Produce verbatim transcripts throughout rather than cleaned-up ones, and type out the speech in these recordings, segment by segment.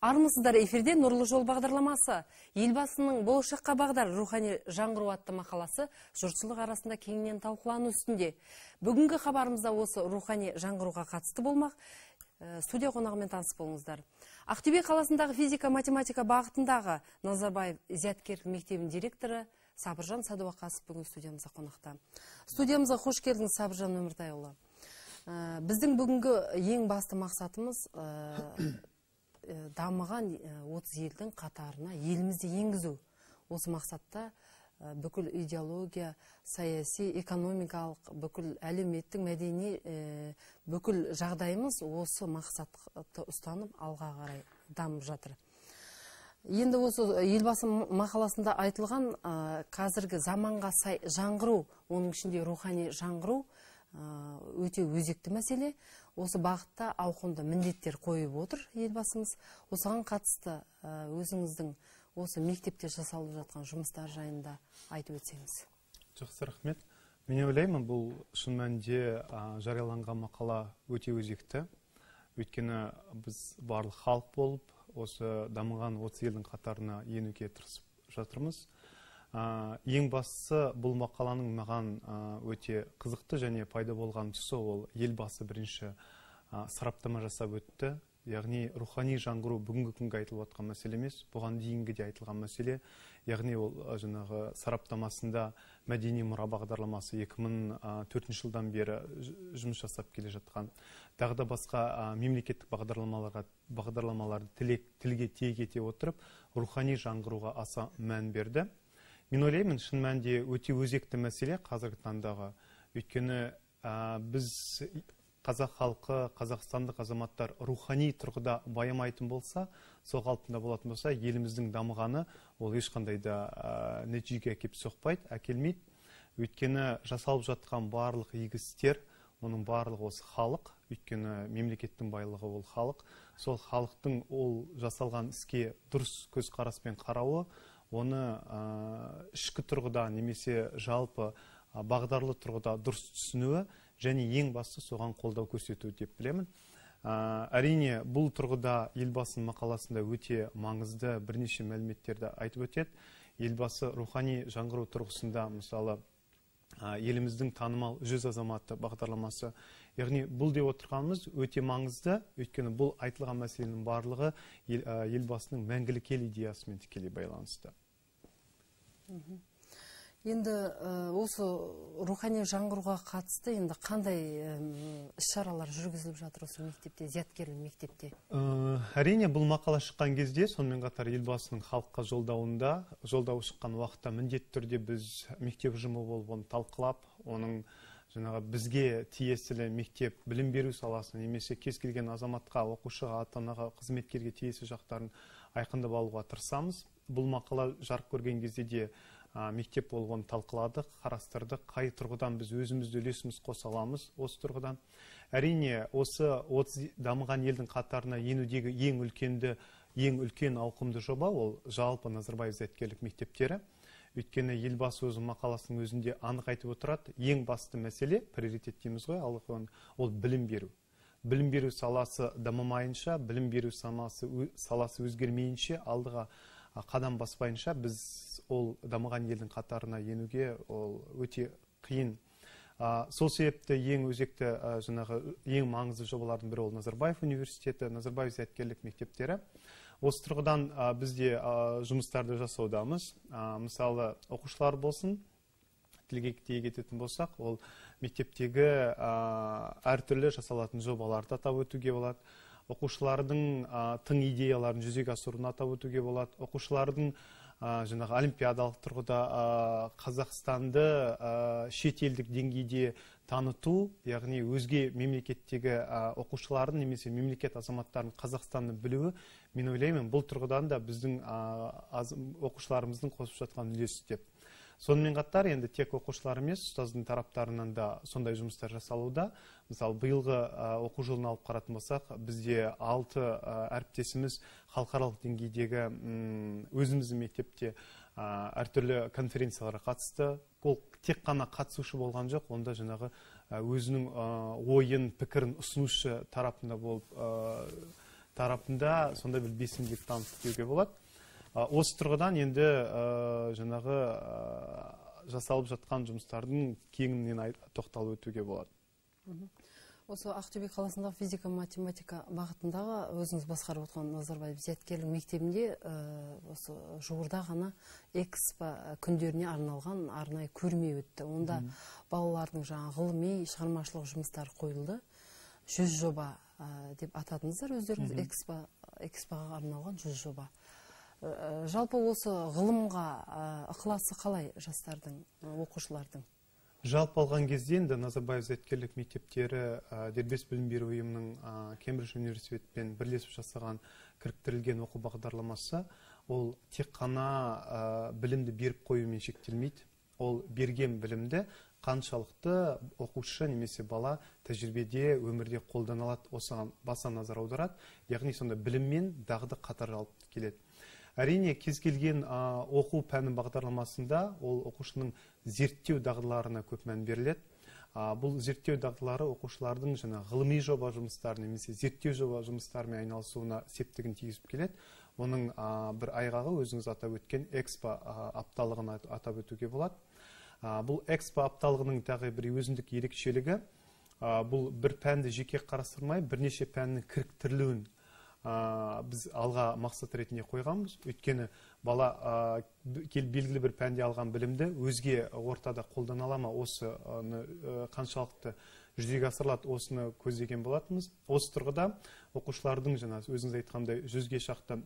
Армысыздар, эфирде Нұрлы жол бағдарламасы. Елбасының болашаққа бағдар рухани жаңғыру атты мақаласы жұртшылық арасында кеңінен талқылану үстінде. Бүгінгі хабарымызда осы рухани жаңғыруға қатысты болмақ. Студия қонағымен таныс болыңыздар. Ақтөбе қаласындағы физика-математика бағытындағы Назарбаев зияткерлік мектебінің директоры Сабыржан Садуақасов бүгін студиямызға қонақта. Студиямызға қош келдіңіз, Сабыржан Өміртайұлы. Біздің бүгінгі ең басты мақсатымыз дамыған отыз елдің қатарына елімізде енгізу. Осы мақсатта бүкіл идеология, саяси, экономикалық, бүкіл әлеуметтік, мәдени, бүкіл жағдайымыз осы мақсатты ұстанып алға қарай дамып жатыр. Енді осы елбасы мақаласында айтылған қазіргі заманға сай жаңғыру, оның ішінде рухани жаңғыру өте өзекті мәселе. Осы бағытта ауқымды міндеттер қойып отыр елбасымыз. Осыған қатысты өзіңіздің осы мектепте жасалып жатқан жұмыстар жайында айтып өтсеңіз. Жақсы, рахмет. Мен ойлаймын, бұл шын мәнінде жарияланған мақала өте өзекті. Өйткені біз барлық халық болып, осы дамыған отыз елдің қатарына енуге тырысып жатырмыз. Ең бастысы, бұл мақаланың маған өте қызықты және пайда болған тұсы, ол елбасы бірінші сараптама жасап өтті. Яғни рухани жаңғыру бүгінгі күнге айтылып отқан мәселе емес, бұған дейінгі де айтылған мәселе. Яғни ол жаңағы сараптамасында мәдени мұра бағдарламасы екі мың төртінші жылдан бері жұмыс жасап келе жатқан. Тағы да басқа мемлекеттік бағдарламаларға бағдарламаларды тілге тиек ете отырып, рухани жаңғыруға аса мән берді. Мен ойлаймын, шын мәнінде өте өзекті мәселе қазіргі таңдағы. Өйткені біз қазақ халқы, қазақстандық азаматтар рухани тұрғыда байымайтын болса, сол қалпында болатын болса, еліміздің дамығаны ол ешқандай да нәтижеге әкеп соқпайды, әкелмейді. Өйткені жасалып жатқан барлық игі істер, оның барлығы осы халық, өйткені мемлекеттің байлығы ол халық. Сол халықтың ол жасалған іске дұрыс көзқараспен қарауы, оны ішкі тұрғыда немесе жалпы бағдарлы тұрғыда дұрыс түсінуі және ең басты соған қолдау көрсету деп білемін. Әрине, бұл тұрғыда елбасының мақаласында өте маңызды бірнеше мәліметтерді айтып өтеді. Елбасы рухани жаңғыру тұрғысында, мысалы, еліміздің танымал жүз азаматы бағдарламасы. Яғни бұл деп отырғанымыз өте маңызды, өйткені бұл айтылған мәселенің барлығы елбасының мәңгілік ел идеясымен тікелей байланысты. Енді осы рухани жаңғыруға қатысты енді қандай іс-шаралар жүргізіліп жатыр осы мектепте, зияткерлік мектепте? Әрине, бұл мақала шыққан кезде, сонымен қатар елбасының халыққа жолдауында, жолдауы шыққан уақытта міндетті түрде біз мектеп ұжымы болып оны талқылап, оның жаңағы бізге тиесілі мектеп білім беру саласы немесе кез келген азаматқа, оқушыға, ата-анаға, қызметкерге тиесілі жақтарын айқындап алуға тырысамыз. Бұл мақала жарық көрген кезде де мектеп болып оны талқыладық, қарастырдық, қай тұрғыдан біз өзімізді үлесіміз қоса аламыз осы тұрғыдан. Әрине, осы отыз дамыған елдің қатарына енудегі ең үлкенді, ең үлкен ауқымды жоба ол жалпы Назарбаев зияткерлік мектептері. Өйткені елбасы өзі мақаласының өзінде анық айтып отырады, ең басты мәселе, приоритет дейміз ғой, ол білім беру. Білім беру саласы дамымайынша, білім беру саласы өзгермейінше, алдыға қадам баспайынша біз ол дамыған елдің қатарына енуге ол өте қиын. Сол себепті ең өзекті, жаңағы ең маңызды жобалардың бірі ол Назарбаев университеті, Назарбаев зияткерлік мектептері. Осы тұрғыдан бізде жұмыстарды жасаудамыз. Мысалы, оқушылар болсын, тілге тиек ететін болсақ, ол мектептегі әртүрлі жасалатын жобаларды атап өтуге болады. Оқушылардың тың идеяларын жүзеге асыруын атап өтуге болады. Оқушылардың жаңағы олимпиадалық тұрғыда Қазақстанды шетелдік деңгейде таныту, яғни өзге мемлекеттегі оқушылардың немесе мемлекет азаматтарын Қазақстанды білуі, мен ойлаймын, бұл тұрғыдан да біздің оқушыларымыздың қосып жатқан үлесі деп. Сонымен қатар, енді тек оқушылар емес, ұстаздың тараптарынан да сондай жұмыстар жасалуда. Мысалы, биылғы оқу жылын алып қаратын болсақ, бізде алты әріптесіміз халықаралық деңгейдегі өзіміздің мектепте әртүрлі конференцияларға қатысты. Ол тек қана қатысушы болған жоқ, онда жаңағы өзінің ойын, пікірін ұсынушы тарапында болып тарапында сондай бір бесімділік танытты деуге болады. Осы тұрғыдан енді жаңағы жасалып жатқан жұмыстардың кеңінен тоқталып өтуге болады. Осы Ақтөбе қаласындағы физика математика бағытындағы өзіңіз басқарып отқан Назарбаев зияткерлік мектебінде осы жуырда ғана экспо күндеріне арналған арнайы көрме өтті. Онда балалардың жаңа ғылыми шығармашылық жұмыстары қойылды. Жүз жоба деп атадыңыздар өздеріңіз, экспоға арналған жүз жоба. Жалпы осы ғылымға ықыласы қалай жастардың, оқушылардың? Жалпы алған кезде енді Назарбаев зияткерлік мектептері дербес білім беру ұйымының Кембридж университетпен бірлесіп жасаған кіріктірілген оқу бағдарламасы ол тек қана білімді беріп қоюмен шектелмейді. Ол берген білімді қаншалықты оқушы немесе бала тәжірибеде өмірде қолданылады, осыған баса назар аударады. Яғни сонда білім мен дағды қатар алып келеді. Әрине, кез келген оқу пәні бағдарламасында ол оқушының зерттеу дағдыларына көп мән беріледі. Бұл зерттеу дағдылары оқушылардың жаңа ғылыми жоба жұмыстары немесе зерттеу жоба жұмыстарымен айналысуына септігін тигізіп келеді. Оның бір айғағы өзіңіз атап өткен экспо апталығын атап өтуге болады. Бұл экспо апталығының тағы бір өзіндік ерекшелігі, бұл бір пәнді жеке қарастырмай, бірнеше пәннің кіріктірілуін біз алға мақсат ретінде қойғанбыз. Өйткені бала белгілі бір пәнде алған білімді өзге ортада қолдана ала ма, осы қаншалықты жүзеге асырылады, осыны көздеген болатынбыз. Осы тұрғыда оқушылардың жаңа өзіңіз айтқандай жүзге шақты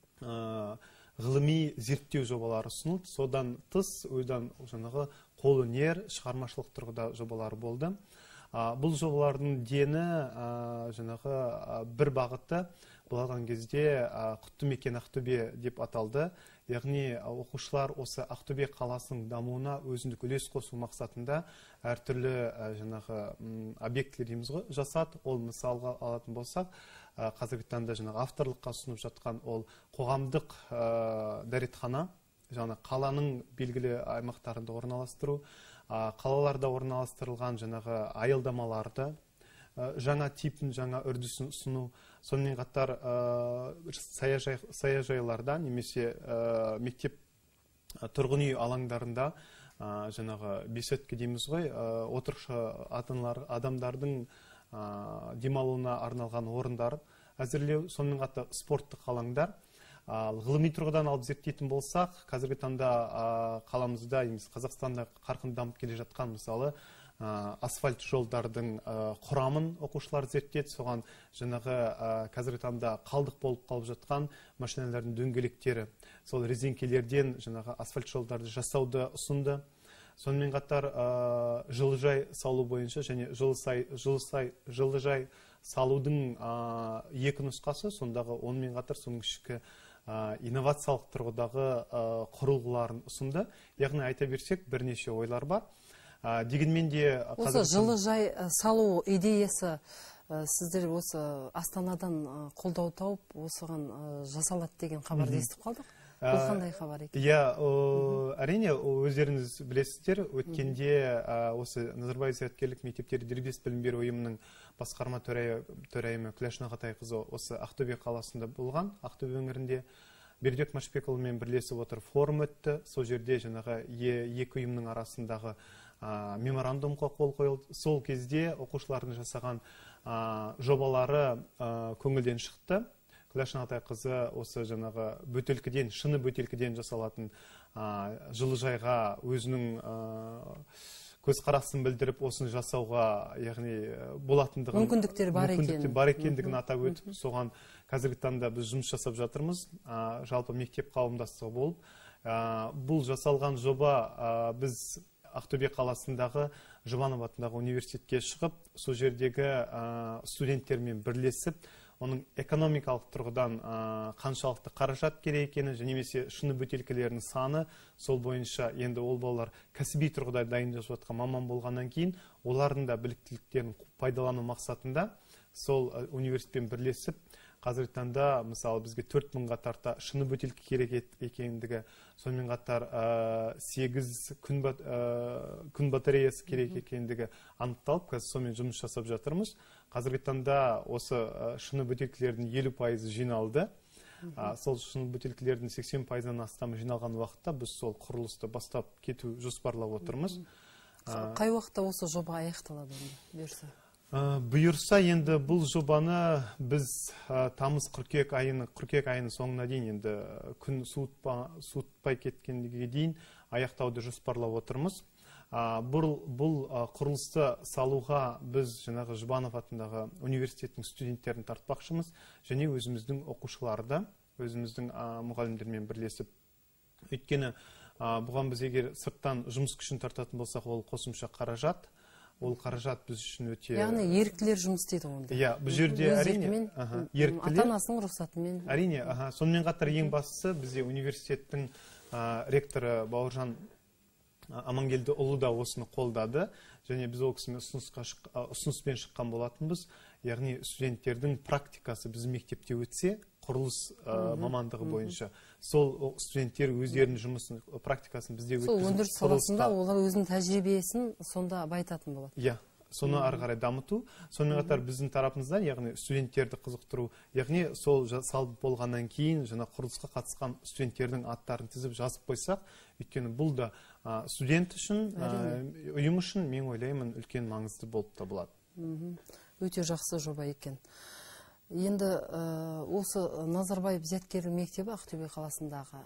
ғылыми зерттеу жобалары ұсынылды. Содан тыс ойдан жаңағы қолөнер, шығармашылық тұрғыда жобалары болды. Бұл жобалардың дені жаңағы бір бағытта болған кезде құтты мекен Ақтөбе деп аталды. Яғни оқушылар осы Ақтөбе қаласының дамуына өзіндік үлес қосу мақсатында әртүрлі жаңағы объектілер дейміз ғой жасады. Ол мысалға алатын болсақ, қазіргі таңда жаңағы авторлыққа ұсынып жатқан ол қоғамдық дәретхана, жаңа қаланың белгілі аймақтарында орналастыру, қалаларда орналастырылған жаңағы аялдамаларды, жаңа типтің жаңа үрдісін ұсыну, сонымен қатар саяжайларда немесе мектеп тұрғын үй алаңдарында жаңағы беседка дейміз ғой, отырықшы адамдардың демалуына арналған орындар әзірлеу, сонымен қатар спорттық алаңдар. Ғылыми тұрғыдан алып зерттейтін болсақ, қазіргі таңда қаламызда, Қазақстанда қарқын дамып келе жатқан мысалы асфальт жолдардың құрамын оқушылар зерттеді. Соған жаңағы қазіргі таңда қалдық болып қалып жатқан машиналардың дөңгелектері, сол резеңкелерден жаңағы асфальт жолдарды жасауды ұсынды. Сонымен қатар жылыжай салу бойынша және жылыжай салудың екі нұсқасы, сондағы онымен қатар соның ішкі инновациялық тұрғыдағы құрылғыларын ұсынды. Яғни айта берсек, бірнеше ойлар бар. Дегенмен де осы жылыжай салу идеясы сіздер осы Астанадан қолдау тауып, осыған жасалады деген хабарды естіп қалдық. Бұл қандай хабар екен? Иә, әрине, өздеріңіз білесіздер, өткенде осы Назарбаев зияткерлік мектептері дербес білім беру ұйымының басқарма төрайымы Күләш Нағатайқызы осы Ақтөбе қаласында болған. Ақтөбе өңірінде Бердібек Машбекұлымен бірлесіп отыр форум өтті. Сол жерде жаңағы екі ұйымның арасындағы меморандумға қол қойылды. Сол кезде оқушылардың жасаған жобалары көңілден шықты. Күләш Нағатайқызы осы жаңағы бөтелкеден, шыны бөтелкеден жасалатын жылыжайға өзінің көзқарасын білдіріп, осыны жасауға, яғни болатындығын, мүмкіндіктер бар екендігін атап өтіп, соған қазіргі таңда біз жұмыс жасап жатырмыз, жалпы мектеп қауымдастығы болып. Бұл жасалған жоба біз Ақтөбе қаласындағы Жұбанов атындағы университетке шығып, сол жердегі студенттермен бірлесіп, оның экономикалық тұрғыдан қаншалықты қаражат керек екені, немесе шыны бөтелкелерінің саны, сол бойынша енді ол балалар кәсіби тұрғыда дайындап жатқан маман болғаннан кейін, олардың да біліктіліктерін пайдалану мақсатында сол университетпен бірлесіп қазіргі таңда мысалы бізге төрт мыңға тарта шыны бөтелке керек екендігі, сонымен қатар сегіз күн батареясы керек екендігі анықталып, қазір сонымен жұмыс жасап жатырмыз. Қазіргі таңда осы шыны бөтелкелердің елу пайызы жиналды. Сол шыны бөтелкелердің сексен пайыздан астамы жиналған уақытта біз сол құрылысты бастап кету жоспарлап отырмыз. Қай уақытта осы жоба аяқталады бұйырса? Бұйырса, енді бұл жобаны біз тамыз қыркүйек айының қыркүйек айының соңына дейін, енді күн суытпай кеткенге дейін аяқтауды жоспарлап отырмыз. Бұл құрылысты салуға біз жаңағы Жұбанов атындағы университеттің студенттерін тартпақшымыз, және өзіміздің оқушыларды, өзіміздің мұғалімдермен бірлесіп. Өйткені бұған біз егер сырттан жұмыс күшін тартатын болсақ, ол қосымша қаражат. Ол қаражат біз үшін өте... Яғни еріктілер жұмыс істейді онда. Иә, бұл жерде әрине ата-анасының рұқсатымен. Әрине, сонымен қатар ең бастысы бізде университеттің ректоры Бауыржан Амангелдіұлы да осыны қолдады, және біз ол кісімен ұсыныспен шыққан болатынбыз. Яғни студенттердің практикасы біз мектепте өтсе, құрылыс мамандығы бойынша, сол студенттер өздерінің жұмысын, практикасын бізде өткізіп, сол өндіріс саласында олар өзінің тәжірибесін сонда байтатын болады. Иә, соны ары қарай дамыту. Сонымен қатар біздің тарапымыздан, яғни студенттерді қызықтыру, яғни сол салып болғаннан кейін жаңа құрылысқа қатысқан студенттердің аттарын тізіп жазып қойсақ, өйткені бұл да студент үшін, ұйым үшін, мен ойлаймын, үлкен маңызды болып табылады. Өте жақсы жоба екен. Енді осы Назарбаев зияткерлік мектебі Ақтөбе қаласындағы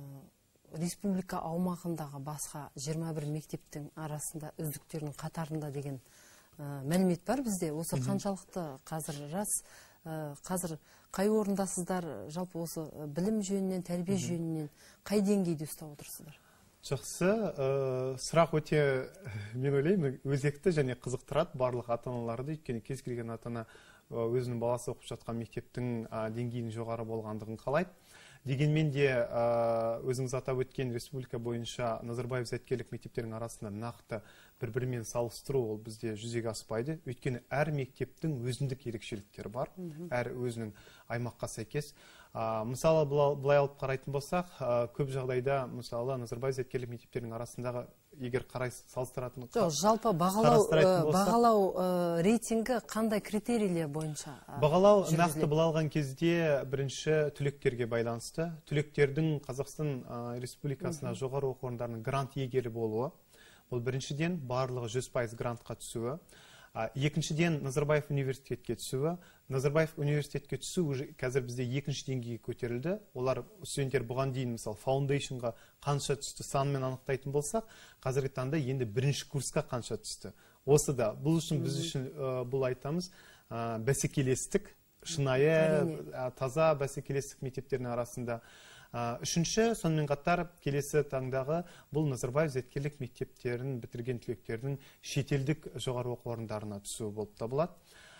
республика аумағындағы басқа жиырма бір мектептің арасында үздіктердің қатарында деген мәлімет бар бізде. Осы қаншалықты қазір рас, қазір қай орындасыздар, жалпы осы білім жөнінен, тәрбие жөнінен қай деңгейде ұстап отырсыздар? Жақсы, сұрақ өте, мен ойлаймын, өзекті және қызықтырады барлық ата-аналарды, өйткені кез келген ата-ана өзінің баласы оқып жатқан мектептің деңгейінің жоғары болғандығын қалайды. Дегенмен де өзіңіз атап өткен республика бойынша Назарбаев зияткерлік мектептерінің арасында нақты бір-бірімен салыстыру ол бізде жүзеге аспайды. Өйткені әр мектептің өзіндік ерекшеліктері бар, әр өзінің аймаққа сәйкес. Мысалы, бұлай алып қарайтын болсақ, көп жағдайда, мысалы, Назарбаев зияткерлік мектептерінің арасындағы егер қарай салыстыратын жалпы бағалау рейтингі қандай критерийлер бойынша? Бағалау нақты алған кезде бірінші түлектерге байланысты. Түлектердің Қазақстан Республикасына жоғары оқу орындарының грант иегері болуы. Бұл біріншіден барлығы жүз пайыз грантқа түсуі. Екіншіден Назарбаев университетке түсуі. Назарбаев университетке түсу қазір бізде екінші деңгейге көтерілді. Олар студенттер бұған дейін, мысалы, фаундейшнға қанша түсті санымен анықтайтын болсақ, қазіргі таңда енді бірінші курсқа қанша түсті. Осы да, бұл үшін біз үшін бұл айтамыз, бәсекелестік, шынайы, таза бәсекелестік мектептерінің арасында. Үшінші, сонымен қатар келесі таңдағы бұл Назарбаев зияткерлік мектептерін бітірген түлектердің шетелдік жоғары оқу орындарына түсуі болып табылады.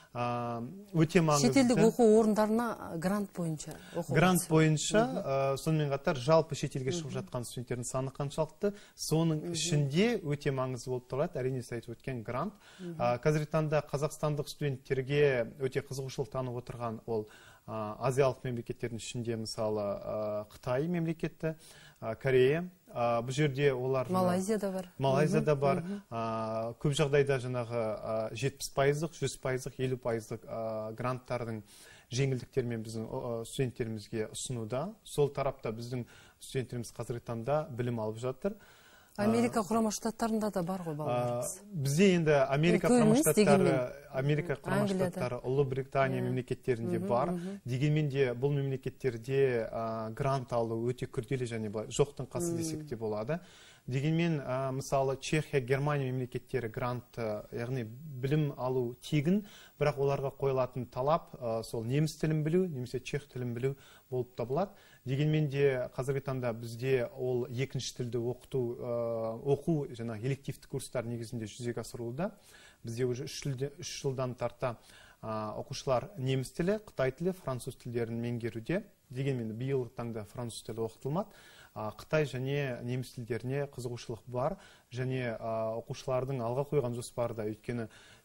Өте маңызды. Шетелдік оқу орындарына грант бойынша? Грант бойынша, сонымен қатар жалпы шетелге шығып жатқан студенттердің саны қаншалықты, соның ішінде өте маңызды болып тұрады, әрине сіз айтып өткен грант. Қазіргі таңда қазақстандық студенттерге өте қызығушылық танып отырған ол азиялық мемлекеттердің ішінде, мысалы, Қытай мемлекеті, Корея. Бұл жерде олар... Малайзияда бар. Малайзияда бар. Көп жағдайда жаңағы жетпіс пайыздық, жүз пайыздық, елу пайыздық гранттардың жеңілдіктермен біздің студенттерімізге ұсынуда. Сол тарапта біздің студенттеріміз қазіргі таңда білім алып жатыр. Америка құрама штаттарында да бар ғой балаларымыз. Бізде енді Америка құрама штаттары, Америка құрама штаттары, Ұлыбритания мемлекеттерінде бар. Дегенмен де бұл мемлекеттерде грант алу өте күрделі және жоқтың қасы десек те болады. Дегенмен, мысалы, Чехия, Германия мемлекеттері грант, яғни білім алу тегін, бірақ оларға қойылатын талап сол неміс тілін білу, немесе чех тілін білу болып табылады. Дегенмен де қазіргі таңда бізде ол екінші тілді оқыту, оқу жаңа элективті курстар негізінде жүзеге асырылуда. Бізде уже үш жылдан тарта оқушылар неміс тілі, қытай тілі, француз тілдерін меңгеруде. Дегенмен биылғы таңда француз тілі оқытылмады. Қытай және неміс тілдеріне қызығушылық бар, және оқушылардың алға қойған жоспарда, өйткені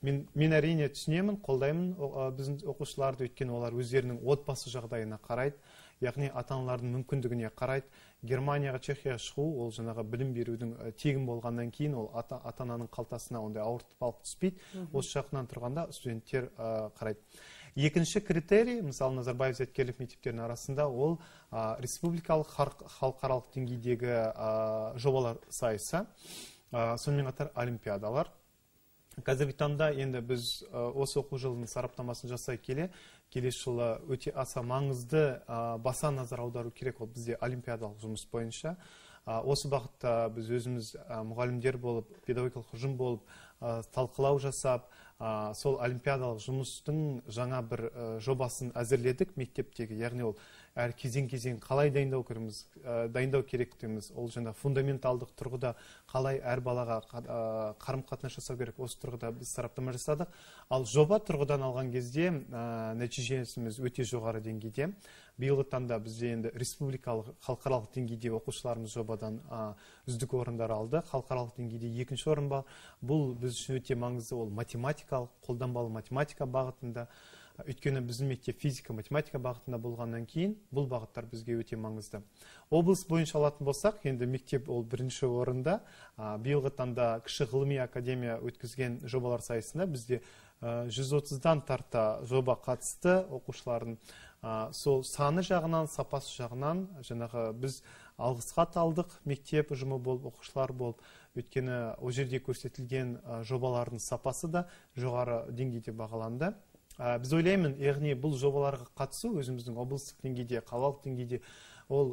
мен мен әрине түсінемін, қолдаймын біздің оқушыларды, өйткені олар өздерінің отбасы жағдайына қарайды, яғни ата-аналардың мүмкіндігіне қарайды. Германияға, Чехияға шығу, ол жаңағы білім берудің тегін болғаннан кейін, ол ата-ананың қалтасына ондай ауыртпалық түспейді. Осы жағынан тұрғанда студенттер қарайды. Екінші критерий, мысалы Назарбаев зияткерлік мектептерінің арасында, ол республикалық халықаралық деңгейдегі жобалар сайысы, сонымен қатар олимпиадалар. Қазіргі таңда енді біз осы оқу жылының сараптамасын жасай келе, келесі жылы өте аса маңызды баса назар аудару керек ол бізде олимпиадалық жұмыс бойынша. Осы бағытта біз өзіміз мұғалімдер болып, педагогикалық ұжым болып, талқылау жасап, сол олимпиадалық жұмыстың жаңа бір жобасын әзірледік мектептегі, яғни ол әр кезең-кезең қалай дайындау керекпіз, дайындау керектігіміз, ол жаңа фундаменталдық тұрғыда қалай әр балаға қарым-қатынас жасау керек, осы тұрғыда біз сараптама жасадық. Ал жоба тұрғыдан алған кезде нәтижесіміз өте жоғары деңгейде. Биылғы таңда бізде енді республикалық, халықаралық деңгейде оқушыларымыз жобадан үздік орындар алды. Халықаралық деңгейде екінші орын бар. Бұл біз үшін өте маңызды, ол математикалық, қолданбалы математика бағытында. Өйткені біздің мектеп физика, математика бағытында болғаннан кейін, бұл бағыттар бізге өте маңызды. Облыс бойынша алатын болсақ, енді мектеп ол бірінші орында. Биылғы таңда кіші ғылыми академия өткізген жобалар сайысында бізде жүз отыздан тарта жоба қатысты оқушылардың. Сол саны жағынан, сапасы жағынан, жаңағы біз алғыс хат алдық, мектеп ұжымы болып, оқушылар болып. Өйткені ол жерде көрсетілген жобалардың сапасы да жоғары деңгейде бағаланды. Біз ойлаймын, яғни бұл жобаларға қатысу өзіміздің облыстық деңгейде, қалалық деңгейде ол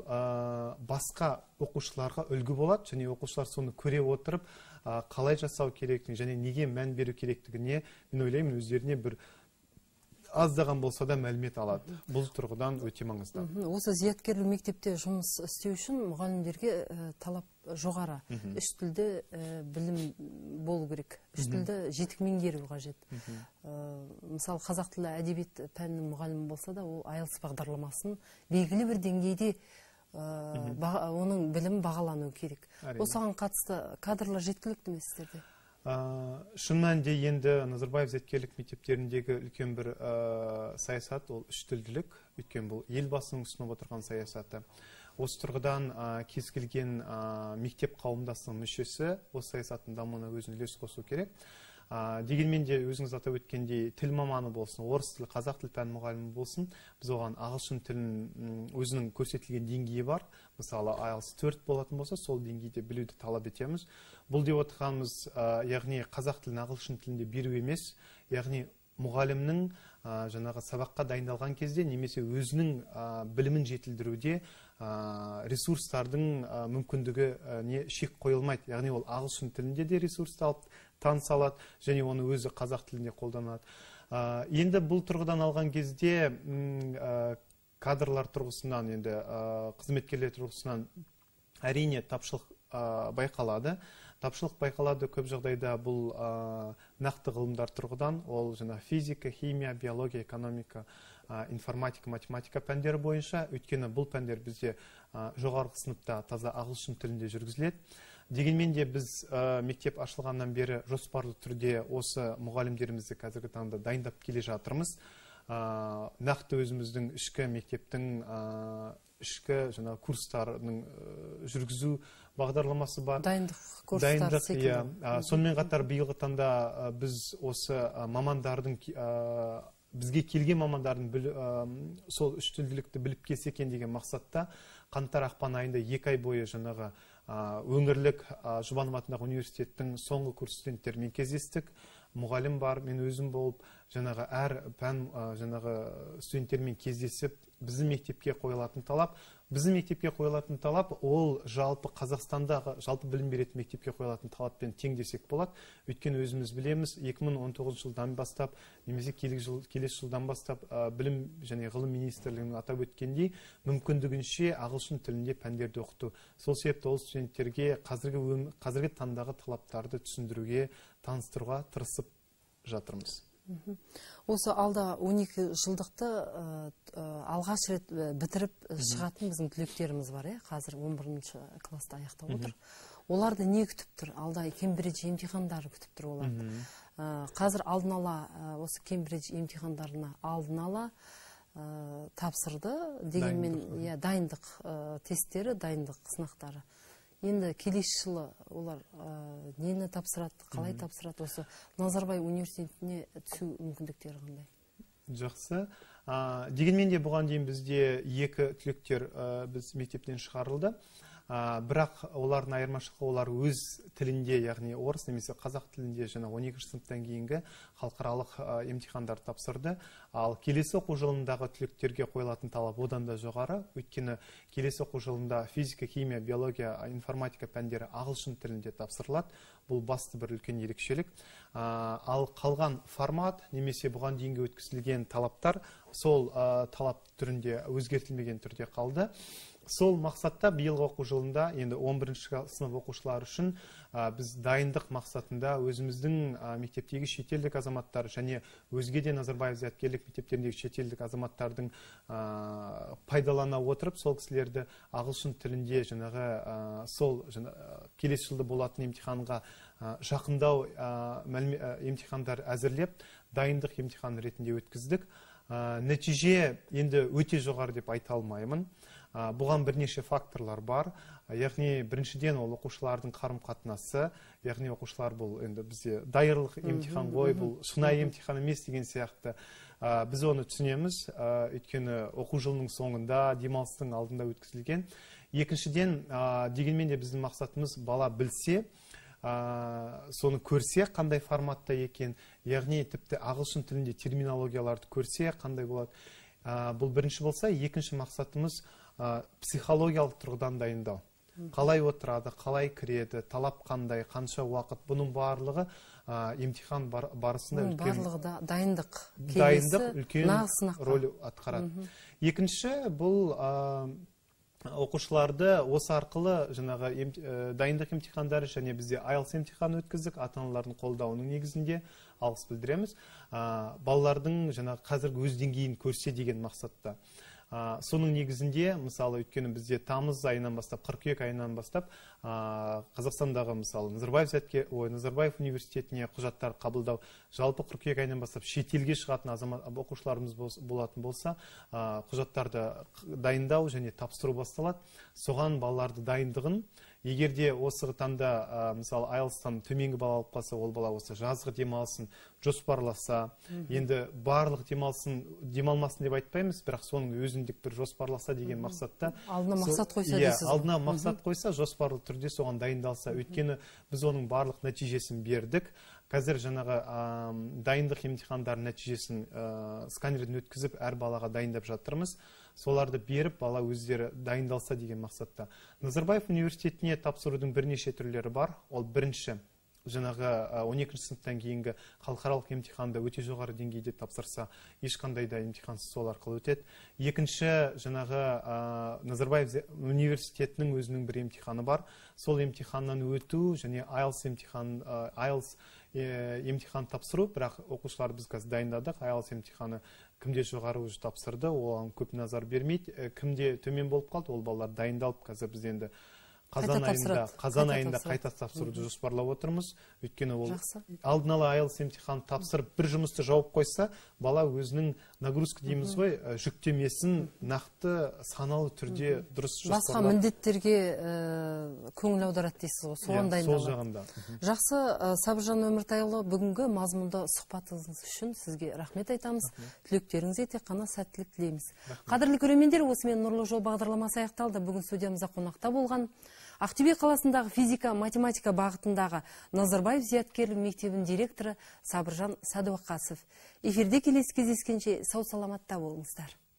басқа оқушыларға үлгі болады, және оқушылар соны көре отырып, қалай жасау керектігін және неге мән беру керектігіне, мен ойлаймын, өздеріне бір аздаған болса да мәлімет алады. Бұл тұрғыдан өте маңызды. Осы зияткерлік мектепте жұмыс істеу үшін мұғалімдерге талап жоғары. Үш тілді білім болу керек. Үш тілді жетік меңгеру қажет. Мысалы, қазақ тілі әдебиет пәнінің мұғалімі болса да, ол айлс бағдарламасын белгілі бір деңгейде оның білім бағалану керек. Осыған қатысты кадрлар жеткілікті ме сіздерде? Шын мәнінде енді Назарбаев зияткерлік мектептеріндегі үлкен бір саясат, ол үш тілділік, өйткені бұл елбасының ұсынып отырған саясаты. Осы тұрғыдан кез келген мектеп қауымдастығының мүшесі осы саясаттың дамуына өзінің үлес қосу керек. Дегенмен де өзіңіз атап өткендей тіл маманы болсын, орыс тілі, қазақ тілі пән мұғалімі болсын, біз оған ағылшын тілін өзінің көрсетілген деңгейі бар. Мысалы, айлс төрт болатын болса, сол деңгейде білуді талап етеміз. Бұл деп отырғанымыз, яғни қазақ тілін ағылшын тілінде беру емес, яғни мұғалімнің жаңағы сабаққа дайындалған кезде немесе өзінің білімін жетілдіруде ресурстардың мүмкіндігі не шек қойылмайды. Яғни ол ағылшын тілінде де ресурсты алып таныса алады, және оны өзі қазақ тілінде қолданады. Енді бұл тұрғыдан алған кезде кадрлар тұрғысынан, енді қызметкерлер тұрғысынан әрине тапшылық байқалады. Тапшылық байқалады көп жағдайда бұл нақты ғылымдар тұрғыдан, ол жаңа физика, химия, биология, экономика, информатика, математика пәндері бойынша, өйткені бұл пәндер бізде жоғарғы сыныпта таза ағылшын тілінде жүргізіледі. Дегенмен де біз мектеп ашылғаннан бері жоспарлы түрде осы мұғалімдерімізді қазіргі таңда дайындап келе жатырмыз. Нақты өзіміздің ішкі мектептің ішкі жаңа курстарының жүргізу бағдарламасы бар. Дайындық курстар секілді. Сонымен қатар биылғы таңда біз осы мамандардың, бізге келген мамандардың сол үш тілділікті біліп келсе екен деген мақсатта қаңтар ақпан айында екі ай бойы жаңағы өңірлік Жұбанов атындағы университеттің соңғы курс студенттерімен кездестік. Мұғалім бар, мен өзім болып, жаңағы әр пән жаңағы студенттермен кездесіп, біздің мектепке қойылатын талап, біздің мектепке қойылатын талап, ол жалпы Қазақстандағы жалпы білім беретін мектепке қойылатын талаппен тең десек болады. Өйткені өзіміз білеміз, екі мың он тоғызыншы жылдан бастап, немесе келесі жылдан бастап білім және ғылым министрлігінің атап өткендей, мүмкіндігінше ағылшын тілінде пәндерді оқыту. Сол себепті ол студенттерге қазіргі қазіргі таңдағы талаптарды түсіндіруге, таныстыруға тырысып жатырмыз. Осы алда он екі жылдықты алғаш рет бітіріп шығатын біздің түлектеріміз бар, қазір он бірінші класста аяқтап отыр. Оларды не күтіп тұр? Алда Кембридж емтихандары күтіп тұр оларды. қазір алдын ала осы Кембридж емтихандарына алдын ала тапсырды, дегенмен иә дайындық тесттері, дайындық сынақтары. Енді келесі жылы олар нені тапсырады, қалай тапсырады, осы Назарбаев университетіне түсу мүмкіндіктері қандай? Жақсы. Дегенмен де бұған дейін бізде екі түлектер біз мектептен шығарылды. Бірақ олардың айырмашылығы, олар өз тілінде, яғни орыс немесе қазақ тілінде жаңа он екінші сыныптан кейінгі халықаралық емтихандар тапсырды. Ал келесі оқу жылындағы түлектерге қойылатын талап одан да жоғары. Өйткені келесі оқу жылында физика, химия, биология, информатика пәндері ағылшын тілінде тапсырылады. Бұл басты бір үлкен ерекшелік. Ал қалған формат немесе бұған дейінгі өткізілген талаптар сол талап түрінде өзгертілмеген түрде қалды. Сол мақсатта биылғы оқу жылында, енді он бірінші сынып оқушылары үшін біз дайындық мақсатында өзіміздің мектептегі шетелдік азаматтар және өзге де Назарбаев зияткерлік мектептеріндегі шетелдік азаматтардың пайдалана отырып, сол кісілерді ағылшын тілінде жаңағы сол келесі жылда болатын емтиханға жақындау емтихандар әзірлеп, дайындық емтихан ретінде өткіздік. Нәтиже енді өте жоғары деп айта алмаймын. Бұған бірнеше факторлар бар. Яғни біріншіден ол оқушылардың қарым-қатынасы, яғни оқушылар бұл енді бізде даярлық емтихан ғой, бұл шынайы емтихан емес деген сияқты. Біз оны түсінеміз, өйткені оқу жылының соңында, демалыстың алдында өткізілген. Екіншіден, дегенмен де біздің мақсатымыз бала білсе, соны көрсе, қандай форматта екен, яғни тіпті ағылшын тілінде терминологияларды көрсе, қандай болады. Бұл бірінші болса, екінші мақсатымыз психологиялық тұрғыдан дайындау. Қалай отырады, қалай кіреді, талап қандай, қанша уақыт, бұның барлығы емтихан барысында үлкен дайындық үлкен рөл атқарады. Екінші, бұл оқушыларды осы арқылы жаңағы дайындық емтихандары және бізде айлс емтиханы өткіздік, ата-аналардың қолдауының негізінде алғыс білдіреміз. Балалардың жаңағы қазіргі өз деңгейін көрсе деген мақсатта. Соның негізінде, мысалы, өйткені бізде тамыз айынан бастап, қыркүйек айынан бастап, Қазақстандағы, мысалы, Назарбаев университетіне құжаттар қабылдау, жалпы қыркүйек айынан бастап шетелге шығатын оқушыларымыз болатын болса, құжаттарды дайындау және тапсыру басталады. Соған балаларды дайындығын, егерде осы таңда, мысалы, айлстан төменгі бала алып қалса, ол бала осы жазғы демалысын жоспарласа, енді барлық демалысын демалмасын деп айтпаймыз, бірақ соның өзіндік бір жоспарласа деген мақсатта. Алдына мақсат қойса дейсіз. Алдына мақсат қойса, жоспарлы түрде соған дайындалса, өйткені біз оның барлық нәтижесін бердік. Қазір жаңағы дайындық емтихандар нәтижесін сканерден өткізіп, әр балаға дайындап жатырмыз. Соларды беріп, бала өздері дайындалса деген мақсатта. Назарбаев университетіне тапсырудың бірнеше түрлері бар. Ол бірінші, жаңағы он екінші сыныптан кейінгі халықаралық емтиханды өте жоғары деңгейде тапсырса, ешқандай да емтихансыз сол арқылы өтеді. Екінші, жаңағы Назарбаев университетінің өзінің бір емтиханы бар. Сол емтиханнан өту және айлс емтихан, айлс емтихан тапсыру, бірақ оқушылар біз қазір дайындадық. айлс емтиханы кімде жоғары уже тапсырды, оған көп назар бермейді. Кімде төмен болып қалды, ол балалар дайындалып, қазір біз енді қазан айында, қазан айында қайта тапсыруды жоспарлап отырмыз. Өйткені ол алдын ала айлс емтихан тапсырып, бір жұмысты жауып қойса, бала өзінің нагрузка дейміз ғой, жүктемесін нақты саналы түрде дұрыс жоспарлап. Басқа міндеттерге көңіл аударады дейсіз ғой, соған дайындалады. Сол жағында. Жақсы, Сабыржан Өміртайұлы, бүгінгі мазмұнды сұхбатыңыз үшін сізге рахмет айтамыз. Түлектеріңізге тек қана сәттілік тілейміз. Қадірлі көрермендер, осымен Нұрлы жол бағдарламасы аяқталды. Бүгін студиямызда қонақта болған Ақтөбе қаласындағы физика, математика бағытындағы Назарбаев зияткерлік мектебінің директоры Сабыржан Садуақасов. Эфирде келесі кездескенше сау саламатта болыңыздар.